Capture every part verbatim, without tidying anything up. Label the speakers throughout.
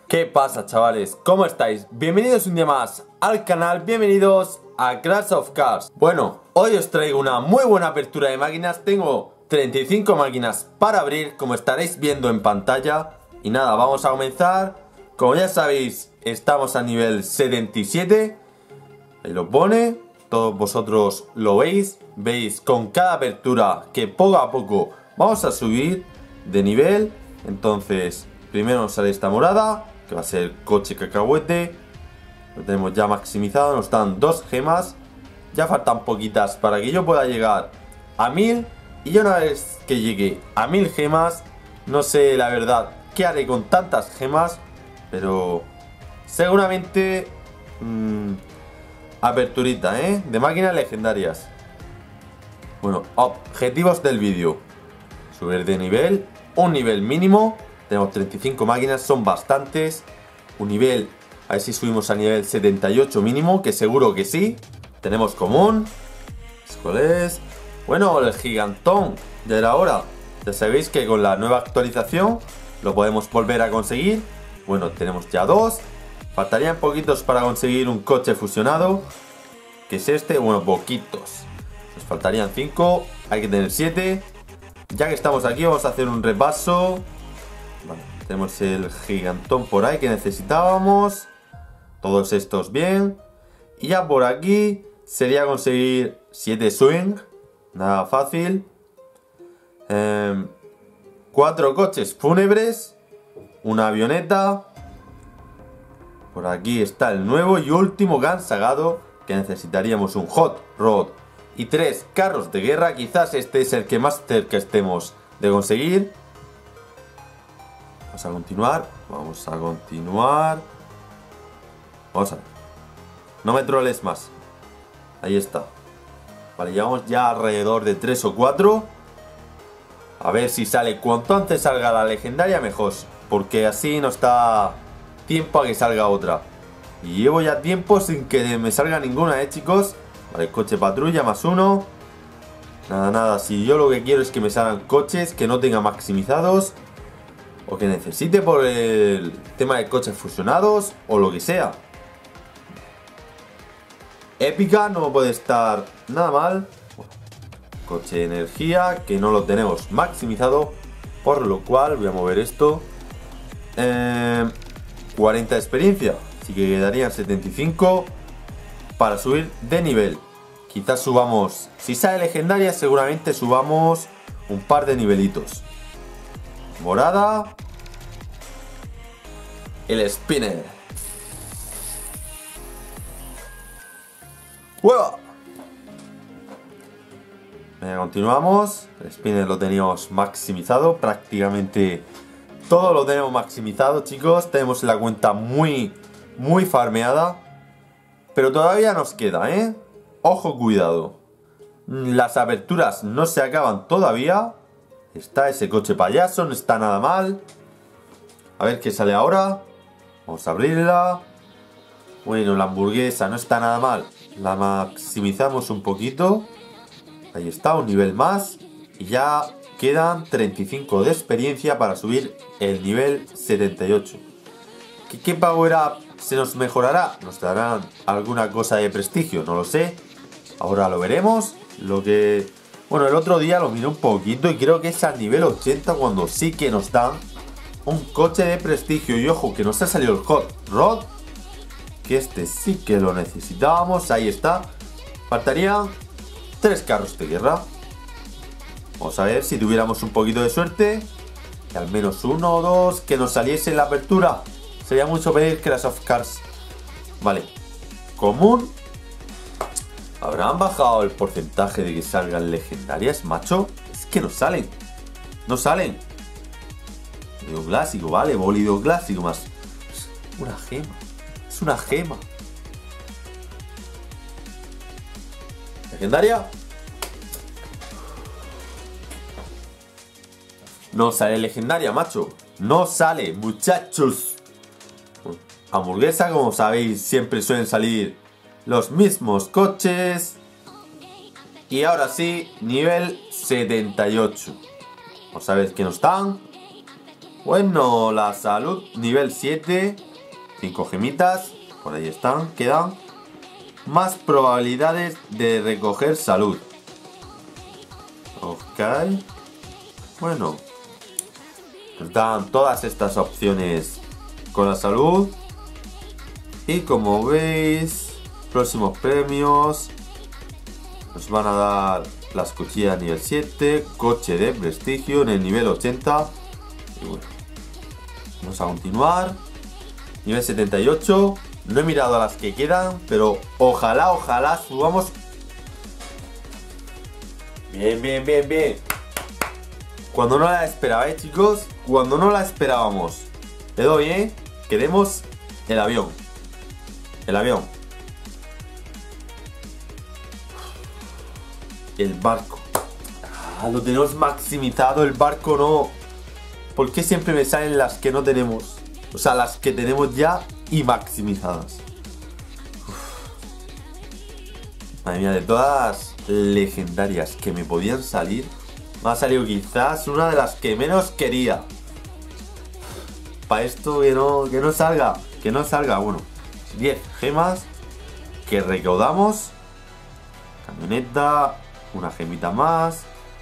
Speaker 1: ¿Qué pasa, chavales? ¿Cómo estáis? Bienvenidos un día más al canal, bienvenidos a Clash of Cars. Bueno, hoy os traigo una muy buena apertura de máquinas. Tengo treinta y cinco máquinas para abrir, como estaréis viendo en pantalla. Y nada, vamos a comenzar. Como ya sabéis, estamos a nivel setenta y siete. Ahí lo pone, todos vosotros lo veis. Veis con cada apertura que poco a poco vamos a subir de nivel. Entonces, primero nos sale esta morada, que va a ser coche cacahuete. Lo tenemos ya maximizado, nos dan dos gemas. Ya faltan poquitas para que yo pueda llegar a mil. Y ya una vez que llegue a mil gemas, no sé la verdad qué haré con tantas gemas, pero seguramente mmm, aperturita, ¿eh? De máquinas legendarias. Bueno, objetivos del vídeo: subir de nivel, un nivel mínimo. Tenemos treinta y cinco máquinas, son bastantes. Un nivel, a ver si subimos a nivel setenta y ocho mínimo, que seguro que sí. Tenemos común. ¿Cuál es? Bueno, el gigantón, ya era hora. Ya sabéis que con la nueva actualización lo podemos volver a conseguir. Bueno, tenemos ya dos. Faltarían poquitos para conseguir un coche fusionado, que es este. Bueno, poquitos. Nos faltarían cinco, hay que tener siete. Ya que estamos aquí, vamos a hacer un repaso. Vale, tenemos el gigantón por ahí que necesitábamos. Todos estos bien. Y ya por aquí sería conseguir siete swing. Nada fácil. Eh, cuatro coches fúnebres. Una avioneta. Por aquí está el nuevo y último Gun Sagado, que necesitaríamos un Hot Rod y tres carros de guerra. Quizás este es el que más cerca estemos de conseguir. Vamos a continuar. Vamos a continuar. Vamos a ver. No me troles más. Ahí está. Vale, llevamos ya alrededor de tres o cuatro. A ver si sale. Cuanto antes salga la legendaria, mejor. Porque así nos da tiempo a que salga otra. Y llevo ya tiempo sin que me salga ninguna, eh, chicos. Vale, coche patrulla más uno. Nada, nada. Si yo lo que quiero es que me salgan coches que no tenga maximizados, o que necesite por el tema de coches fusionados, o lo que sea. Épica no puede estar nada mal. Coche de energía, que no lo tenemos maximizado, por lo cual voy a mover esto. eh, cuarenta de experiencia, así que quedarían setenta y cinco para subir de nivel. Quizás subamos, si sale legendaria, seguramente subamos un par de nivelitos. Morada. El spinner. ¡Hueva! Venga, continuamos. El spinner lo teníamos maximizado. Prácticamente todo lo tenemos maximizado, chicos. Tenemos la cuenta muy, muy farmeada. Pero todavía nos queda, ¿eh? Ojo, cuidado. Las aperturas no se acaban todavía. Está ese coche payaso, no está nada mal. A ver qué sale ahora. Vamos a abrirla. Bueno, la hamburguesa no está nada mal. La maximizamos un poquito. Ahí está, un nivel más. Y ya quedan treinta y cinco de experiencia para subir el nivel setenta y ocho. ¿Qué, qué power up se nos mejorará? ¿Nos darán alguna cosa de prestigio? No lo sé. Ahora lo veremos. Lo que... Bueno, el otro día lo miré un poquito y creo que es al nivel ochenta cuando sí que nos dan un coche de prestigio. Y ojo, que nos ha salido el Hot Rod, que este sí que lo necesitábamos. Ahí está. Faltarían tres carros de guerra. Vamos a ver si tuviéramos un poquito de suerte, que al menos uno o dos que nos saliese en la apertura. Sería mucho pedir Clash of Cars. Vale. Común. ¿Habrán bajado el porcentaje de que salgan legendarias, macho? Es que no salen. No salen. Bólido clásico, vale. Bólido clásico más. Es una gema. Es una gema. ¿Legendaria? No sale legendaria, macho. No sale, muchachos. Hamburguesa, como sabéis, siempre suelen salir los mismos coches. Y ahora sí, nivel setenta y ocho. Vamos a ver qué nos dan. Bueno, la salud nivel siete. cinco gemitas. Por ahí están, quedan. Más probabilidades de recoger salud. Ok. Bueno. Nos dan todas estas opciones con la salud. Y como veis, próximos premios. Nos van a dar las cuchillas nivel siete. Coche de prestigio en el nivel ochenta. Y bueno. Vamos a continuar. Nivel setenta y ocho. No he mirado a las que quedan, pero ojalá, ojalá subamos. Bien, bien, bien, bien. Cuando no la esperaba, ¿eh, chicos? Cuando no la esperábamos. Le doy, ¿eh? Queremos el avión. El avión. El barco. Ah, lo tenemos maximizado. El barco no. ¿Por qué siempre me salen las que no tenemos? O sea, las que tenemos ya y maximizadas. Uf. Madre mía, de todas las legendarias que me podían salir, me ha salido quizás una de las que menos quería. Para esto que no, que no salga. Que no salga, bueno. diez gemas que recaudamos. Camioneta. Una gemita más.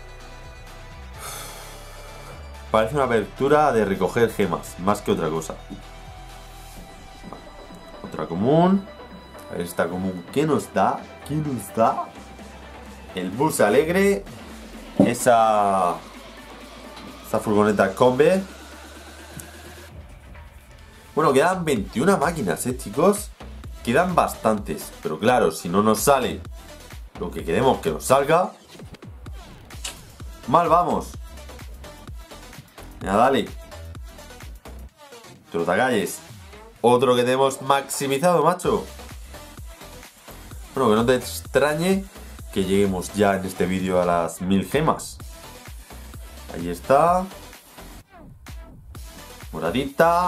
Speaker 1: Parece una apertura de recoger gemas, más que otra cosa. Otra común. A ver esta común. ¿Qué nos da? ¿Qué nos da? El bus alegre. Esa... Esa furgoneta combi. Bueno, quedan veintiuna máquinas, ¿eh, chicos? Quedan bastantes. Pero claro, si no nos sale lo que queremos que nos salga, mal vamos. Mira, dale. Trotacalles. Otro que tenemos maximizado, macho. Bueno, que no te extrañe que lleguemos ya en este vídeo a las mil gemas. Ahí está. Moradita.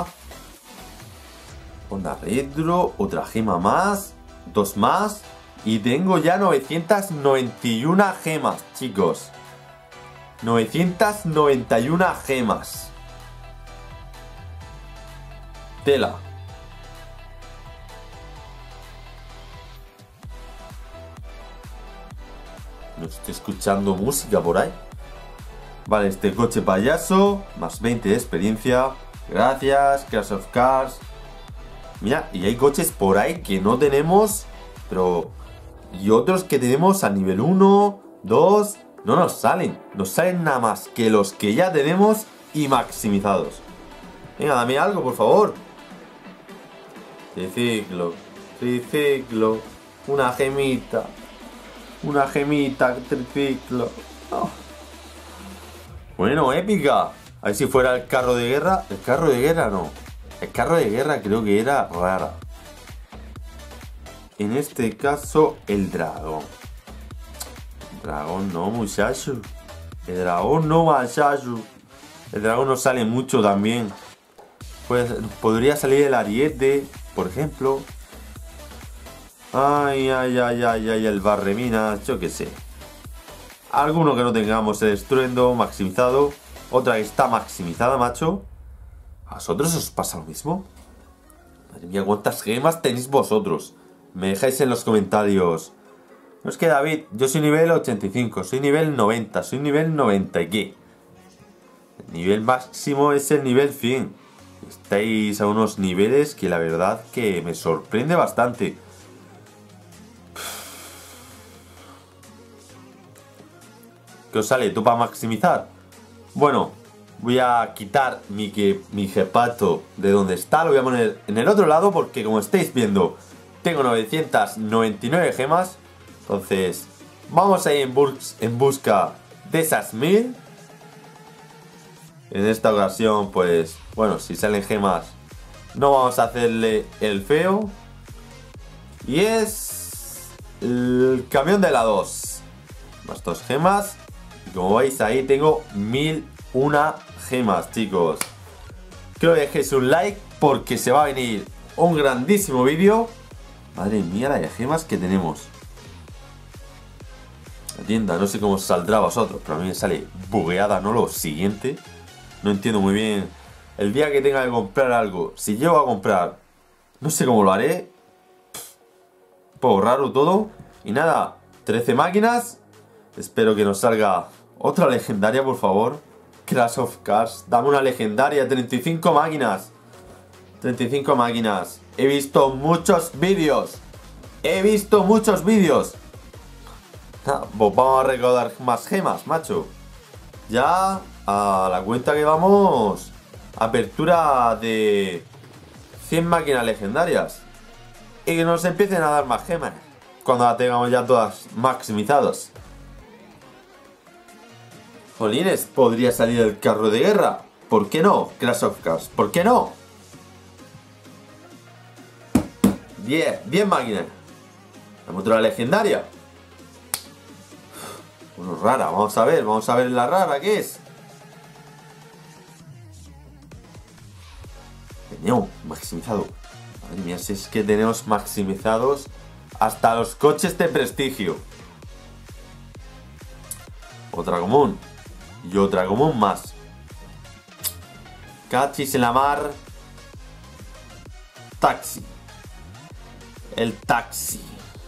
Speaker 1: Onda retro. Otra gema más. Dos más. Y tengo ya novecientas noventa y una gemas, chicos. novecientas noventa y una gemas. Tela. No estoy escuchando música por ahí. Vale, este coche payaso. Más veinte de experiencia. Gracias, Clash of Cars. Mira, y hay coches por ahí que no tenemos. Pero... Y otros que tenemos a nivel uno, dos... No nos salen, nos salen nada más que los que ya tenemos y maximizados. Venga, dame algo, por favor. Triciclo, triciclo, una gemita, una gemita, triciclo. Oh. Bueno, épica. A ver si fuera el carro de guerra. El carro de guerra no. El carro de guerra creo que era rara. En este caso, el dragón. Dragón no, muchacho. El dragón no, muchacho. El dragón no sale mucho también. Pues podría salir el ariete, por ejemplo. Ay, ay, ay, ay, ay, el barreminas, yo qué sé. Alguno que no tengamos el estruendo maximizado. Otra que está maximizada, macho. ¿A vosotros os pasa lo mismo? Madre mía, ¿cuántas gemas tenéis vosotros? Me dejáis en los comentarios. No es que David, yo soy nivel ochenta y cinco, soy nivel noventa, soy nivel noventa y qué. El nivel máximo es el nivel cien. Estáis a unos niveles que la verdad que me sorprende bastante. ¿Qué os sale? ¿Tú para maximizar? Bueno, voy a quitar mi, que, mi jepato de donde está. Lo voy a poner en el otro lado porque como estáis viendo, tengo novecientas noventa y nueve gemas. Entonces, vamos a ir en, bus en busca de esas mil. En esta ocasión, pues, bueno, si salen gemas, no vamos a hacerle el feo. Y es el camión de la dos. Más dos gemas. Y como veis ahí tengo mil una gemas, chicos. Quiero que dejéis un like porque se va a venir un grandísimo vídeo. Madre mía, la de gemas que tenemos. La tienda, no sé cómo saldrá a vosotros, pero a mí me sale bugueada, ¿no? Lo siguiente. No entiendo muy bien El día que tenga que comprar algo, si llego a comprar, no sé cómo lo haré. Un poco raro todo. Y nada, trece máquinas. Espero que nos salga otra legendaria, por favor. Clash of Cars, dame una legendaria. Treinta y cinco máquinas. Treinta y cinco máquinas. He visto muchos vídeos. He visto muchos vídeos. Ah, pues vamos a recaudar más gemas, macho. Ya a la cuenta que vamos. Apertura de cien máquinas legendarias. Y que nos empiecen a dar más gemas cuando la tengamos ya todas maximizadas. Jolines, podría salir el carro de guerra. ¿Por qué no? Clash of Cars, ¿por qué no? diez, diez máquinas. La otra legendaria. Bueno, rara, vamos a ver, vamos a ver la rara que es. Tenemos maximizado. Madre mía, si es que tenemos maximizados hasta los coches de prestigio. Otra común. Y otra común más. Cachis en la mar. Taxi. El taxi.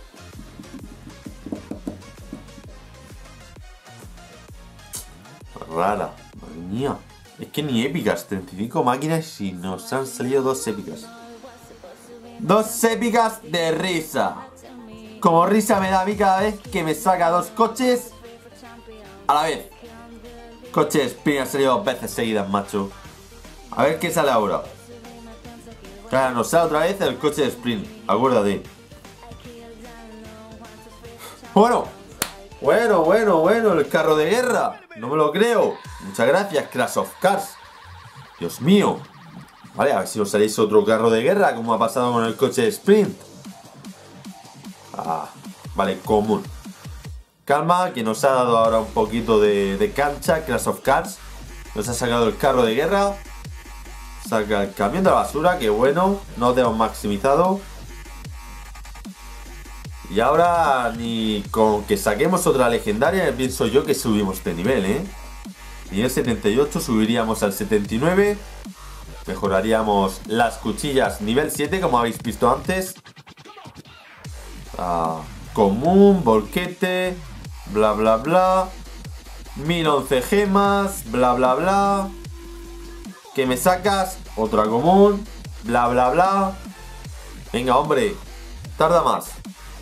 Speaker 1: Rara. Madre mía. Es que ni épicas. treinta y cinco máquinas y nos han salido dos épicas. Dos épicas de risa. Como risa me da a mí cada vez que me saca dos coches a la vez. Coche Sprint ha salido dos veces seguidas, macho. A ver qué sale ahora. Claro, nos sale otra vez el coche de Sprint. Acuérdate. Bueno. Bueno, bueno, bueno. El carro de guerra. No me lo creo. Muchas gracias, Clash of Cars. Dios mío. Vale, a ver si os salís otro carro de guerra, como ha pasado con el coche de Sprint. Ah, vale, común. Calma, que nos ha dado ahora un poquito de, de cancha, Clash of Cars. Nos ha sacado el carro de guerra. Saca el camión de la basura, que bueno. No tenemos maximizado. Y ahora ni con que saquemos otra legendaria, pienso yo que subimos de nivel, ¿eh? Nivel setenta y ocho, subiríamos al setenta y nueve. Mejoraríamos las cuchillas nivel siete, como habéis visto antes. Ah, común, volquete, bla bla bla. mil once gemas, bla bla bla. ¿Qué me sacas? Otra común, bla bla bla. Venga, hombre, tarda más.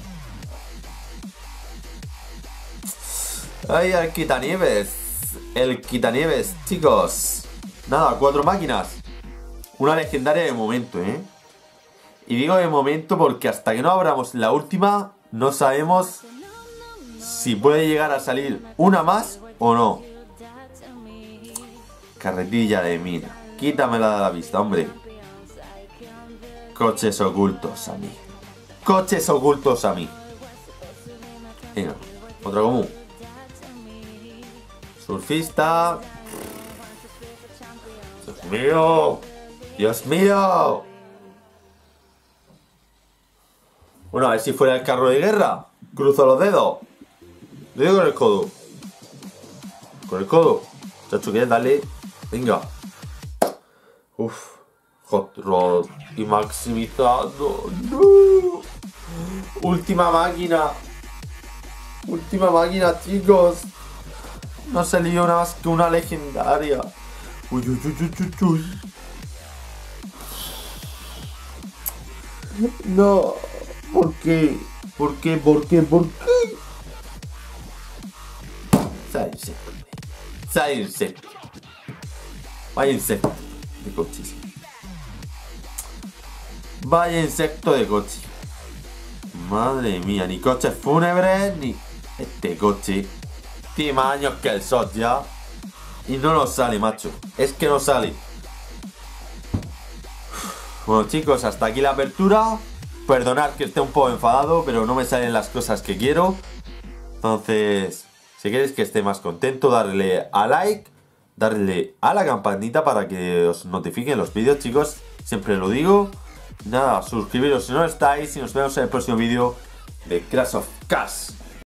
Speaker 1: Ay, el quitanieves. El quitanieves, chicos. Nada, cuatro máquinas. Una legendaria de momento, ¿eh? Y digo de momento porque hasta que no abramos la última, no sabemos si puede llegar a salir una más o no. Carretilla de mina. Quítamela de la vista, hombre. Coches ocultos a mí. Coches ocultos a mí. Venga, otra común. Surfista. Dios mío. Dios mío. Bueno, a ver si fuera el carro de guerra. Cruzo los dedos. Le doy con el codo. Con el codo. Chacho, ¿qué? Dale. Venga. Uf. Hot Rod. Y maximizado. No. Última máquina. Última máquina, chicos. No ha salido nada más que una legendaria. Uy, uy, uy, uy, uy, uy. No. ¿Por qué? ¿Por qué? ¿Por qué? ¿Por qué? Sáyense. Sáyense. Vaya insecto de coches. Vaya insecto de coche. Madre mía, ni coches fúnebres, ni este coche. Tiene más años que el S O T ya. Y no nos sale, macho. Es que no sale. Bueno, chicos, hasta aquí la apertura. Perdonad que esté un poco enfadado, pero no me salen las cosas que quiero. Entonces, si queréis que esté más contento, darle a like, darle a la campanita para que os notifiquen los vídeos, chicos. Siempre lo digo. Nada, suscribiros si no estáis y nos vemos en el próximo vídeo de Clash of Cars.